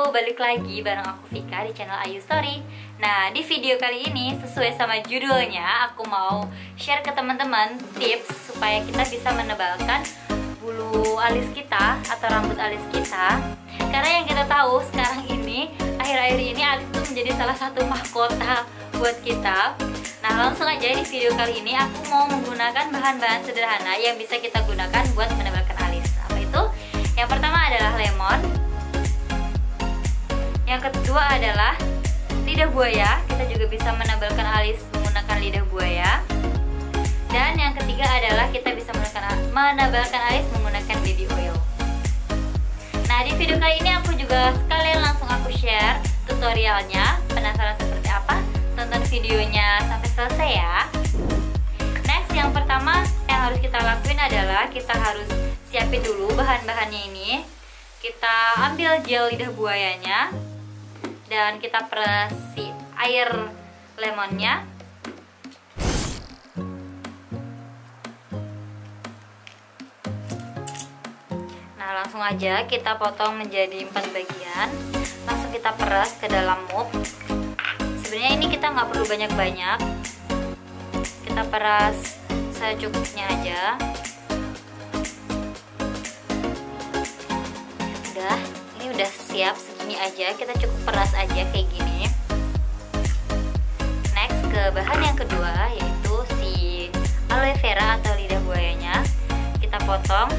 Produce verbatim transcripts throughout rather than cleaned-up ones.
Halo, balik lagi bareng aku Vika di channel Ayu Story. Nah, di video kali ini sesuai sama judulnya, aku mau share ke teman-teman tips supaya kita bisa menebalkan bulu alis kita atau rambut alis kita. Karena yang kita tahu sekarang ini, akhir-akhir ini alis itu menjadi salah satu mahkota buat kita. Nah, langsung aja di video kali ini aku mau menggunakan bahan-bahan sederhana yang bisa kita gunakan buat menebalkan alis. Apa itu? Yang pertama adalah lemon. Yang kedua adalah lidah buaya. Kita juga bisa menebalkan alis menggunakan lidah buaya. Dan yang ketiga adalah kita bisa menebalkan alis menggunakan baby oil. Nah, di video kali ini aku juga sekalian langsung aku share tutorialnya. Penasaran seperti apa? Tonton videonya sampai selesai ya. Next, yang pertama yang harus kita lakuin adalah kita harus siapin dulu bahan-bahannya ini. Kita ambil gel lidah buayanya dan kita peras si air lemonnya. Nah, langsung aja kita potong menjadi empat bagian. Langsung kita peras ke dalam mop. Sebenarnya ini kita nggak perlu banyak-banyak. Kita peras secukupnya aja. Udah, ini udah siap segini aja. Kita cukup peras aja kayak gini. Next, ke bahan yang kedua yaitu si aloe vera atau lidah buayanya. Kita potong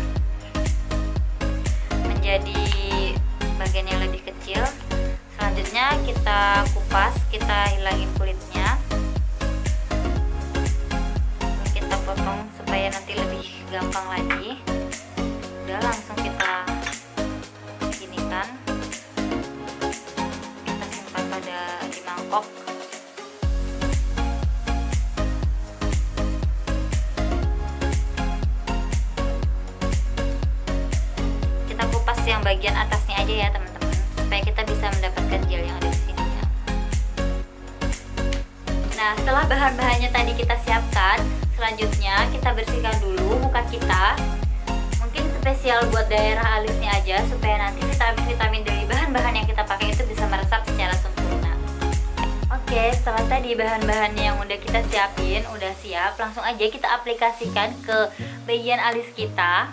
menjadi bagian yang lebih kecil. Selanjutnya kita kupas, kita hilangin kulitnya. Kita potong supaya nanti lebih gampang lagi. Udah, langsung kita ginikan. Kita simpan pada di mangkok. Kita kupas yang bagian atasnya aja ya teman-teman, supaya kita bisa mendapatkan gel yang ada di sini ya. Nah, setelah bahan-bahannya tadi kita siapkan, selanjutnya kita bersihkan dulu muka kita. Mungkin spesial buat daerah alisnya aja, supaya nanti vitamin-vitamin dari bahan-bahan yang kita pakai itu bisa meresap secara sempurna. Oke, setelah tadi bahan-bahannya yang udah kita siapin, udah siap, langsung aja kita aplikasikan ke bagian alis kita.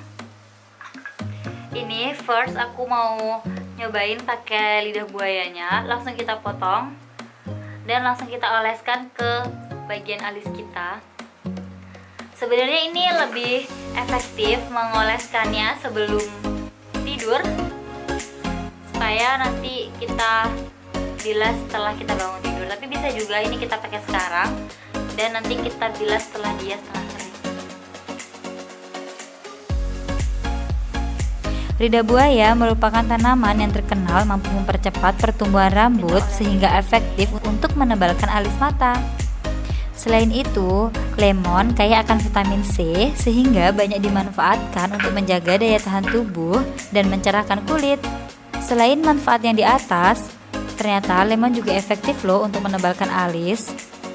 Ini first aku mau nyobain pakai lidah buayanya. Langsung kita potong dan langsung kita oleskan ke bagian alis kita. Sebenarnya ini lebih efektif mengoleskannya sebelum tidur, supaya nanti kita bilas setelah kita bangun tidur. Tapi bisa juga ini kita pakai sekarang dan nanti kita bilas setelah dia setengah kering. Lidah buaya merupakan tanaman yang terkenal mampu mempercepat pertumbuhan rambut sehingga efektif untuk menebalkan alis mata. Selain itu, lemon kaya akan vitamin C sehingga banyak dimanfaatkan untuk menjaga daya tahan tubuh dan mencerahkan kulit. Selain manfaat yang di atas, ternyata lemon juga efektif loh untuk menebalkan alis.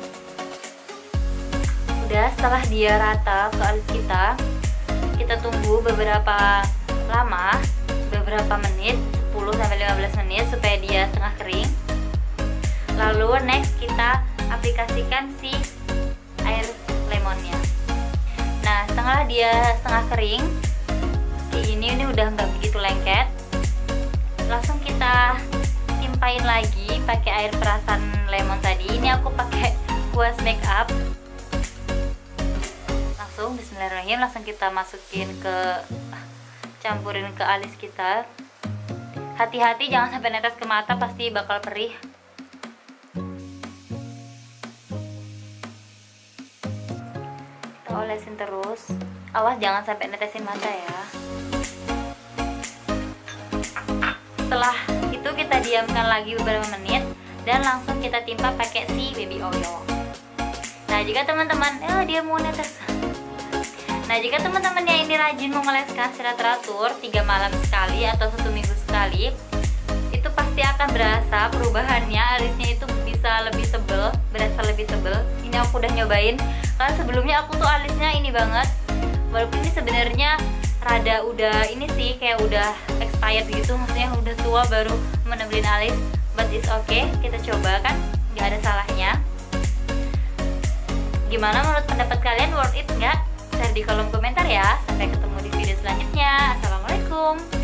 Udah, setelah dia rata ke alis kita, kita tunggu beberapa lama, beberapa menit, sepuluh sampai lima belas menit supaya dia setengah kering. Lalu next kita aplikasikan si air lemonnya. Nah, setelah dia setengah kering kayak gini, ini udah nggak begitu lengket. Langsung kita timpain lagi pakai air perasan lemon tadi. Ini aku pakai Puas Makeup. Langsung bismillahirrahmanirrahim, langsung kita masukin ke campurin ke alis kita. Hati-hati jangan sampai netes ke mata, pasti bakal perih. Kita olesin terus. Awas jangan sampai netesin mata ya. Setelah itu kita diamkan lagi beberapa menit dan langsung kita timpa pakai si baby oil. Nah, jika teman-teman eh dia mau netes. Nah, jika teman-teman yang ini rajin mengoleskan secara teratur tiga malam sekali atau satu minggu sekali, itu pasti akan berasa perubahannya. Alisnya itu bisa lebih tebel, berasa lebih tebel. Ini aku udah nyobain. Karena sebelumnya aku tuh alisnya ini banget. Walaupun ini sebenarnya rada udah ini sih kayak udah expired gitu, maksudnya udah tua baru menebelin alis. But it's okay, kita coba kan, nggak ada salahnya. Gimana menurut pendapat kalian, worth it nggak? Share di kolom komentar ya. Sampai ketemu di video selanjutnya. Assalamualaikum.